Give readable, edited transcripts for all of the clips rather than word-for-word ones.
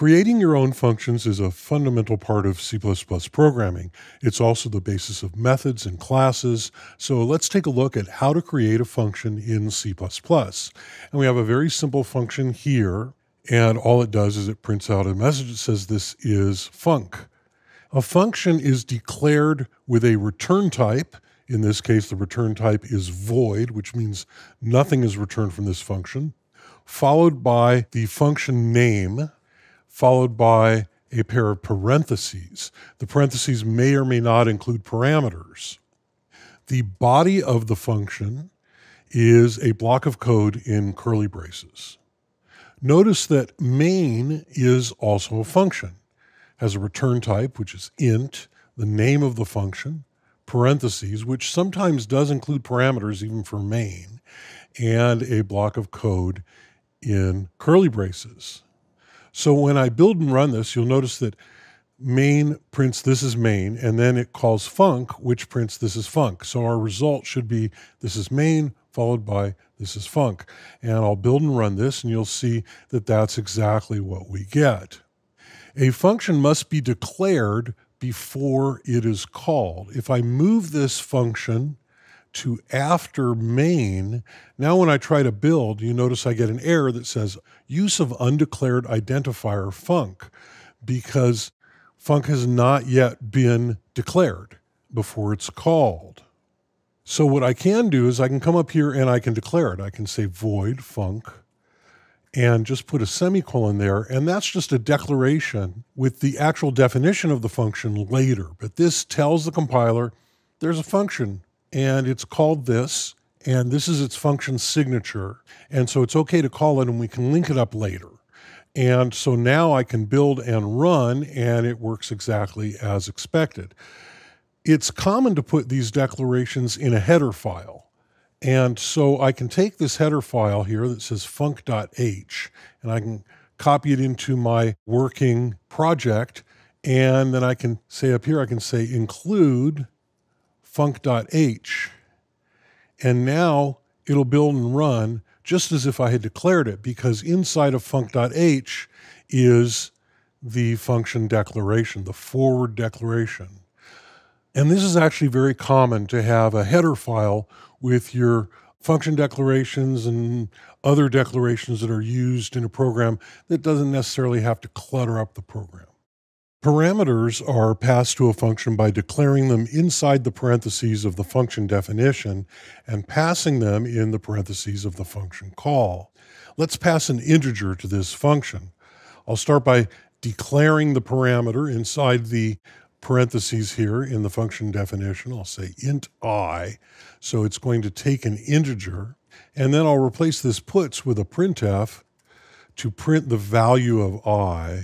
Creating your own functions is a fundamental part of C++ programming. It's also the basis of methods and classes. So let's take a look at how to create a function in C++. And we have a very simple function here, and all it does is it prints out a message that says this is func. A function is declared with a return type. In this case, the return type is void, which means nothing is returned from this function, followed by the function name, followed by a pair of parentheses. The parentheses may or may not include parameters. The body of the function is a block of code in curly braces. Notice that main is also a function. It has a return type, which is int, the name of the function, parentheses, which sometimes does include parameters even for main, and a block of code in curly braces. So when I build and run this, you'll notice that main prints this is main, and then it calls func, which prints this is func. So our result should be this is main, followed by this is func. And I'll build and run this, and you'll see that that's exactly what we get. A function must be declared before it is called. If I move this function to after main, now when I try to build, you notice I get an error that says use of undeclared identifier func, because func has not yet been declared before it's called. So what I can do is I can come up here and I can declare it. I can say void func and just put a semicolon there, and that's just a declaration with the actual definition of the function later. But this tells the compiler there's a function and it's called this, and this is its function signature. And so it's okay to call it, and we can link it up later. And so now I can build and run, and it works exactly as expected. It's common to put these declarations in a header file. And so I can take this header file here that says func.h, and I can copy it into my working project. And then I can say up here, I can say include func.h, and now it'll build and run just as if I had declared it, because inside of func.h is the function declaration, the forward declaration. And this is actually very common to have a header file with your function declarations and other declarations that are used in a program that doesn't necessarily have to clutter up the program. Parameters are passed to a function by declaring them inside the parentheses of the function definition and passing them in the parentheses of the function call. Let's pass an integer to this function. I'll start by declaring the parameter inside the parentheses here in the function definition. I'll say int I, so it's going to take an integer, and then I'll replace this puts with a printf to print the value of I.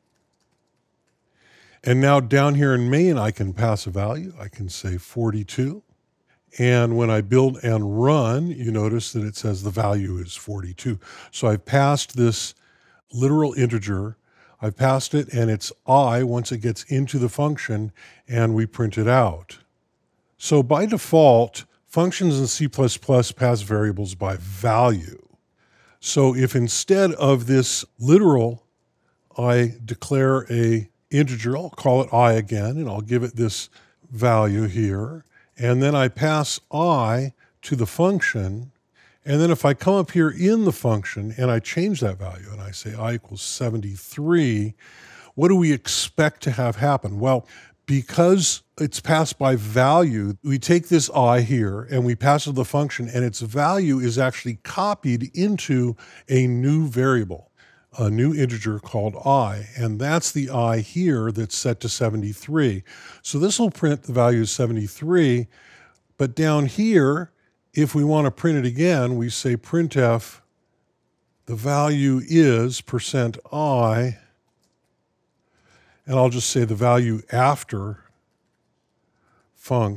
And now down here in main, I can pass a value. I can say 42. And when I build and run, you notice that it says the value is 42. So I've passed this literal integer. I've passed it, and it's I once it gets into the function, and we print it out. So by default, functions in C++ pass variables by value. So if instead of this literal, I declare a integer, I'll call it I again, and I'll give it this value here. And then I pass I to the function. And then if I come up here in the function and I change that value and I say I equals 73, what do we expect to have happen? Well, because it's passed by value, we take this I here and we pass it to the function, and its value is actually copied into a new variable, a new integer called I, and that's the I here that's set to 73. So this will print the value 73, but down here, if we want to print it again, we say printf, the value is %I, and I'll just say the value after func.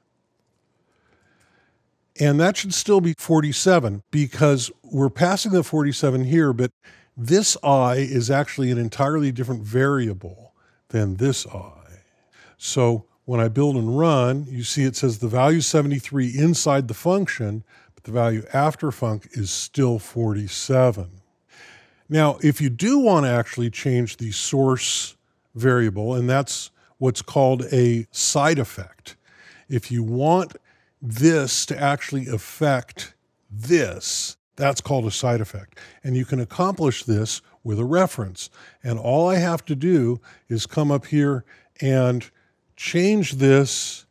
And that should still be 47, because we're passing the 47 here, but this I is actually an entirely different variable than this I. So when I build and run, you see it says the value is 73 inside the function, but the value after func is still 47. Now, if you do want to actually change the source variable, and that's what's called a side effect, if you want this to actually affect this, that's called a side effect. And you can accomplish this with a reference. And all I have to do is come up here and change this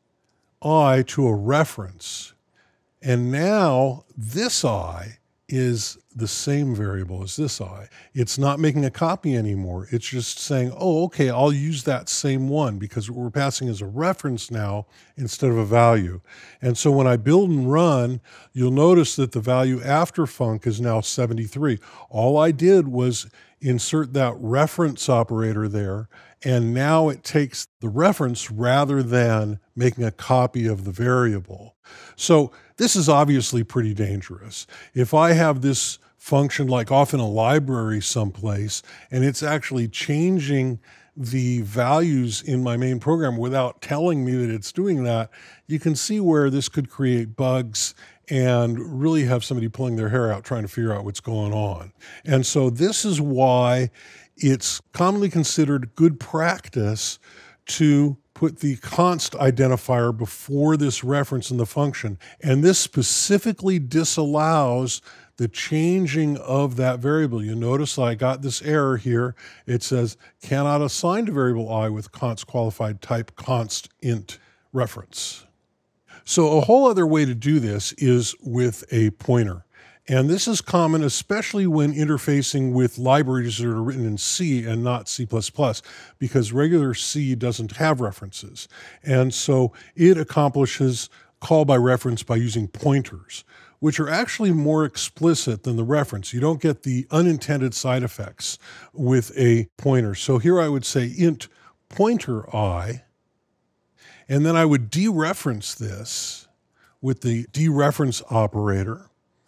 I to a reference. And now this I is the same variable as this I. It's not making a copy anymore. It's just saying, oh, okay, I'll use that same one because what we're passing is a reference now instead of a value. And so when I build and run, you'll notice that the value after func is now 73. All I did was insert that reference operator there, and now it takes the reference rather than making a copy of the variable. So this is obviously pretty dangerous. If I have this function like off in a library someplace, and it's actually changing the values in my main program without telling me that it's doing that, you can see where this could create bugs and really have somebody pulling their hair out trying to figure out what's going on. And so this is why it's commonly considered good practice to put the const identifier before this reference in the function. And this specifically disallows the changing of that variable. You notice I got this error here. It says cannot assign to variable I with const qualified type const int reference. So a whole other way to do this is with a pointer. And this is common, especially when interfacing with libraries that are written in C and not C++, because regular C doesn't have references. And so it accomplishes call by reference by using pointers, which are actually more explicit than the reference. You don't get the unintended side effects with a pointer. So here I would say int pointer I, and then I would dereference this with the dereference operator.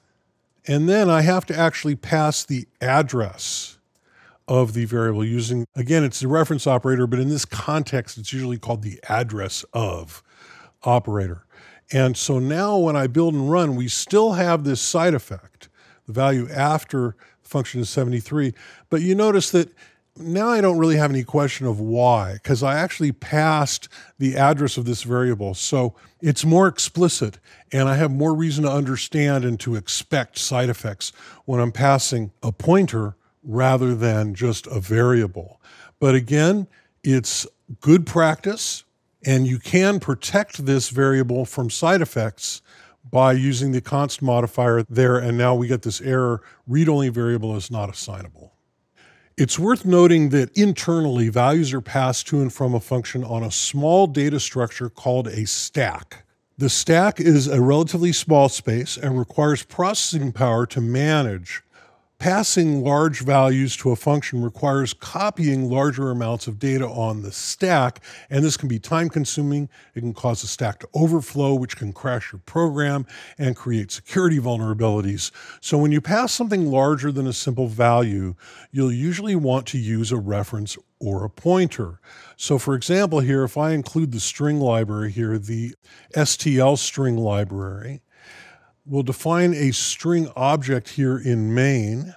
And then I have to actually pass the address of the variable using, again, it's the reference operator, but in this context, it's usually called the address of operator. And so now when I build and run, we still have this side effect. The value after the function is 73. But you notice that now I don't really have any question of why, because I actually passed the address of this variable. So it's more explicit, and I have more reason to understand and to expect side effects when I'm passing a pointer rather than just a variable. But again, it's good practice, and you can protect this variable from side effects by using the const modifier there, and now we get this error, read-only variable is not assignable. It's worth noting that internally, values are passed to and from a function on a small data structure called a stack. The stack is a relatively small space and requires processing power to manage. Passing large values to a function requires copying larger amounts of data on the stack, and this can be time-consuming. It can cause the stack to overflow, which can crash your program and create security vulnerabilities. So when you pass something larger than a simple value, you'll usually want to use a reference or a pointer. So for example here, if I include the string library here, the STL string library, we'll define a string object here in main.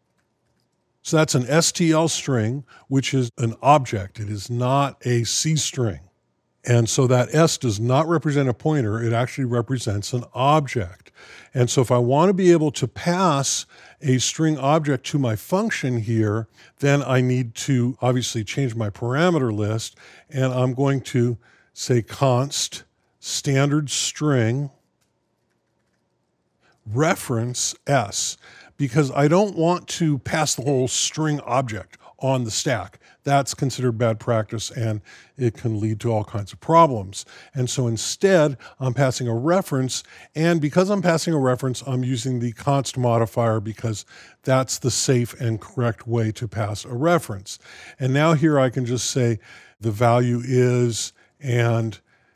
So that's an STL string, which is an object. It is not a C string. And so that S does not represent a pointer. It actually represents an object. And so if I want to be able to pass a string object to my function here, then I need to obviously change my parameter list. And I'm going to say const standard string reference S, because I don't want to pass the whole string object on the stack. That's considered bad practice, and it can lead to all kinds of problems. And so instead, I'm passing a reference, and because I'm passing a reference, I'm using the const modifier because that's the safe and correct way to pass a reference. And now here I can just say the value is and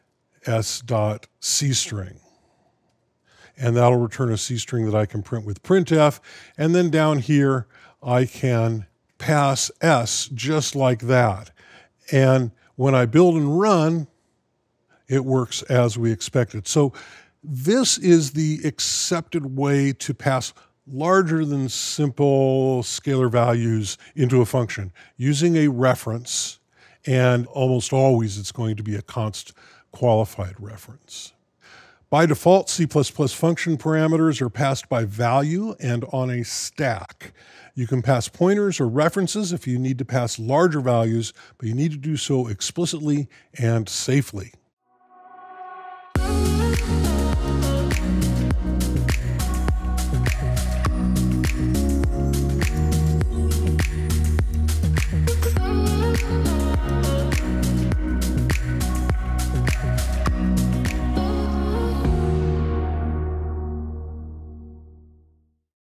s.cstring. And that'll return a C string that I can print with printf. And then down here, I can pass S just like that. And when I build and run, it works as we expected. So this is the accepted way to pass larger than simple scalar values into a function using a reference, and almost always it's going to be a const qualified reference. By default, C++ function parameters are passed by value and on a stack. You can pass pointers or references if you need to pass larger values, but you need to do so explicitly and safely.